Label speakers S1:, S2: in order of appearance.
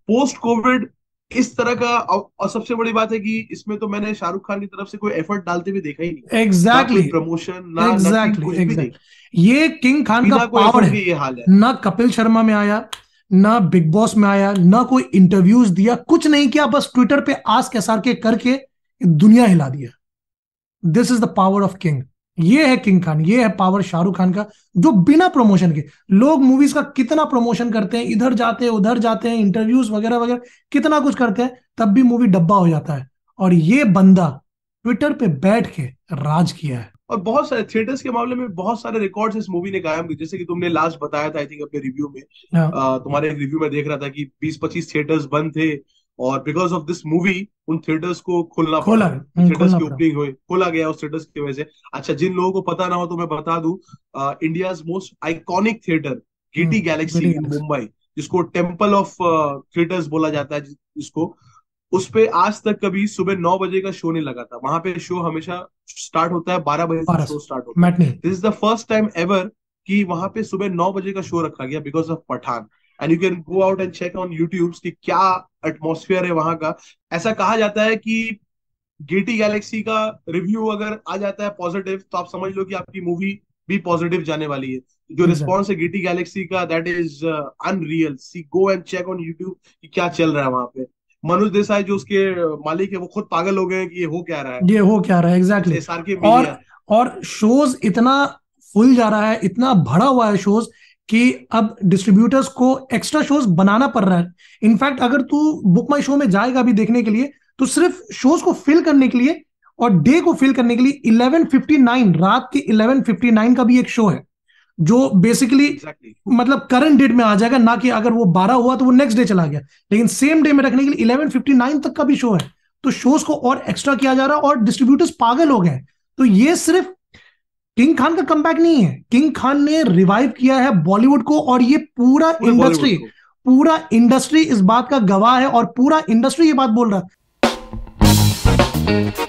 S1: Post Covid इस तरह का। और सबसे बड़ी बात है कि इसमें तो मैंने शाहरुख खान की तरफ से कोई एफर्ट डालते हुए देखा ही नहीं। ना
S2: एग्जैक्टली
S1: कोई
S2: exactly,
S1: प्रमोशन, ना नथिंग,
S2: एग्जैक्टली
S1: कुछ भी नहीं।
S2: एग्जैक्टली, ये किंग खान का
S1: बिना कोई
S2: पावर
S1: एफर्ट
S2: है।
S1: के ये हाल है।
S2: ना कपिल शर्मा में आया, ना बिग बॉस में आया, ना कोई इंटरव्यूज दिया, कुछ नहीं किया, बस ट्विटर पे आस्क एसआर के करके दुनिया हिला दिया। This is the power of king. ये है किंग खान, ये है पावर शाहरुख खान का, जो बिना प्रमोशन के, लोग मूवीज का कितना प्रमोशन करते हैं, इधर जाते हैं उधर जाते हैं, इंटरव्यूज वगैरह वगैरह कितना कुछ करते हैं, तब भी मूवी डब्बा हो जाता है। और ये बंदा ट्विटर पे बैठ के राज किया है।
S1: और बहुत सारे थिएटर्स के मामले में बहुत सारे रिकॉर्ड्स इस मूवी ने कायम किए। जैसे कि तुमने लास्ट बताया था आई थिंक अपने रिव्यू में,
S2: हाँ,
S1: तुम्हारे एक रिव्यू में देख रहा था कि 20-25 थिएटर्स बंद थे, और बिकॉज ऑफ दिस मूवी उन थिएटर्स को खोलना पड़ा। थिएटर्स
S2: खोलना
S1: की
S2: पड़ा।
S1: ओपनिंग हुई, खोला गया उस थिएटर्स की वजह से। अच्छा, जिन लोगों को पता ना हो तो मैं बता दूं, India's most iconic theatre Gaiety Galaxy
S2: गड़ी
S1: इन
S2: गैलेक्सी।
S1: मुंबई, जिसको टेम्पल ऑफ थिएटर्स बोला जाता है जिसको, उस पे आज तक कभी सुबह 9 बजे का शो नहीं लगा था। वहां पे शो हमेशा स्टार्ट होता है 12 बजे से,
S2: 1200
S1: शो स्टार्ट होता है।
S2: Matinee.
S1: This is the first time ever कि वहां पे सुबह 9 बजे का शो रखा गया because of Pathaan. And you can go out and check on YouTube कि क्या एटमोसफियर है वहां का। ऐसा कहा जाता है कि गेटी गैलेक्सी का रिव्यू अगर आ जाता है पॉजिटिव, तो आप समझ लो कि आपकी मूवी भी पॉजिटिव जाने वाली है। जो
S2: एग्जैक्ट।
S1: रिस्पॉन्स है गेटी गैलेक्सी का, that is unreal. See go and check on YouTube कि क्या चल रहा है वहां पे। मनोज देसाई जो उसके मालिक है, वो खुद पागल हो गए हैं कि ये हो क्या रहा है।
S2: ये हो क्या रहा है, एग्जैक्टली
S1: जैसे
S2: exactly.
S1: एसआर के
S2: और
S1: मीनिया।
S2: और शोज इतना फुल जा रहा है, इतना भरा हुआ है शोज, कि अब डिस्ट्रीब्यूटर्स को एक्स्ट्रा शोज बनाना पड़ रहा है। इनफैक्ट अगर तू बुक माई शो में जाएगा भी देखने के लिए, तो सिर्फ शोज को फिल करने के लिए और डे को फिल करने के लिए 11:59 रात के 11:59 का भी एक शो है, जो बेसिकली
S1: एग्जैक्टली।
S2: मतलब करंट डेट में आ जाएगा, ना कि अगर वो 12 हुआ तो वो नेक्स्ट डे चला गया, लेकिन सेम डे में रखने के लिए 11:59 तक का भी शो है। तो शोज को और एक्स्ट्रा किया जा रहा है और डिस्ट्रीब्यूटर्स पागल हो गए। तो ये सिर्फ किंग खान का कमबैक नहीं है, किंग खान ने रिवाइव किया है बॉलीवुड को, और ये पूरा
S1: पूरे बॉलीवुड
S2: इंडस्ट्री,
S1: को।
S2: पूरा इंडस्ट्री इस बात का गवाह है, और पूरा इंडस्ट्री ये बात बोल रहा है।